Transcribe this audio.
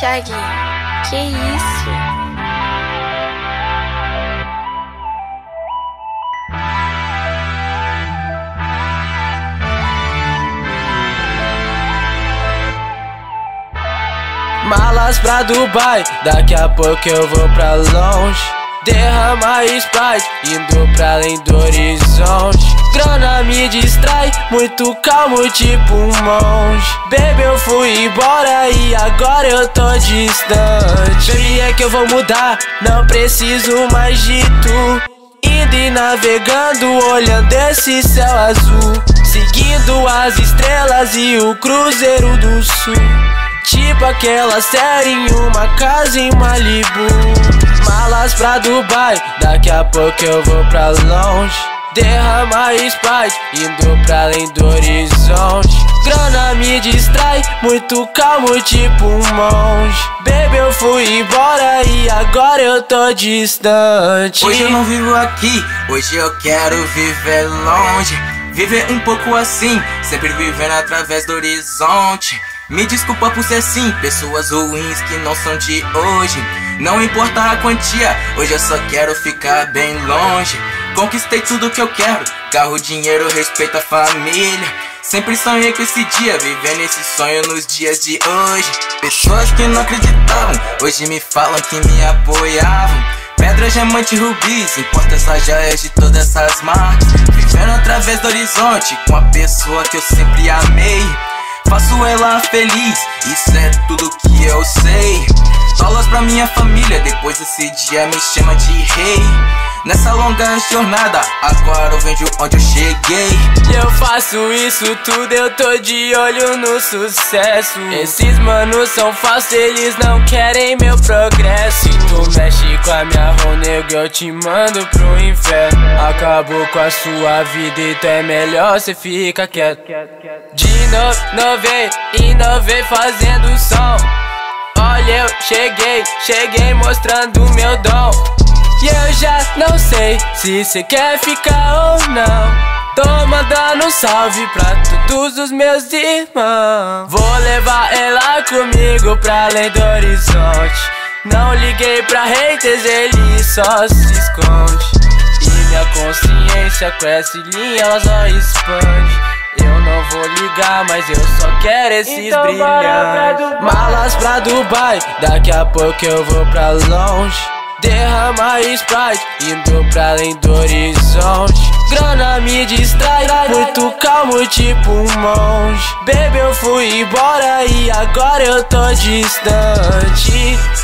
Thiaguinho, que isso? Malas pra Dubai, daqui a pouco eu vou pra longe. Derrama Sprite, indo pra além do horizonte. Grana me distrai, muito calmo tipo um monge. Baby, eu fui embora e agora eu tô distante. Baby, é que eu vou mudar, não preciso mais de tu. Indo e navegando, olhando esse céu azul, seguindo as estrelas e o Cruzeiro do Sul. Tipo aquela série em uma casa em Malibu. Malas pra Dubai, daqui a pouco eu vou pra longe. Derrama Sprite, indo pra além do horizonte. Grana me distrai, muito calmo tipo um monge. Baby, eu fui embora e agora eu tô distante. Hoje eu não vivo aqui, hoje eu quero viver longe. Viver um pouco assim, sempre vivendo através do horizonte. Me desculpa por ser assim, pessoas ruins que não são de hoje. Não importa a quantia, hoje eu só quero ficar bem longe. Conquistei tudo que eu quero, carro, dinheiro, respeito à família. Sempre sonhei com esse dia, vivendo esse sonho nos dias de hoje. Pessoas que não acreditavam, hoje me falam que me apoiavam. Pedra, diamante, rubis, importa essas joias de todas essas marcas. Vivendo através do horizonte, com a pessoa que eu sempre amei. Faço ela feliz, isso é tudo que eu sei. Dólares pra minha família, depois desse dia me chama de rei. Nessa longa jornada, agora eu vejo onde eu cheguei. Eu faço isso tudo, eu tô de olho no sucesso. Esses manos são falsos, eles não querem meu progresso. Se tu mexe com a minha rua, nego, eu te mando pro inferno. Acabou com a sua vida, então é melhor cê fica quieto. De novo, inovei fazendo som. Olha, eu cheguei mostrando meu dom. E eu já não sei se cê quer ficar ou não. Tô mandando um salve pra todos os meus irmãos. Vou levar ela comigo pra além do horizonte. Não liguei pra haters, ele só se esconde. E minha consciência com essa linha ela só expande. Eu não vou ligar, mas eu só quero esses então brilhantes. Malas pra Dubai, daqui a pouco eu vou pra longe. Derrama Sprite, indo pra além do horizonte. Grana me distrai, muito calmo tipo um monge. Baby, eu fui embora e agora eu tô distante.